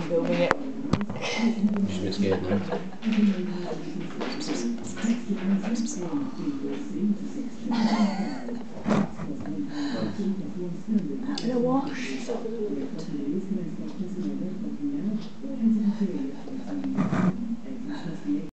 filming it. She's a bit scared now. Having a wash.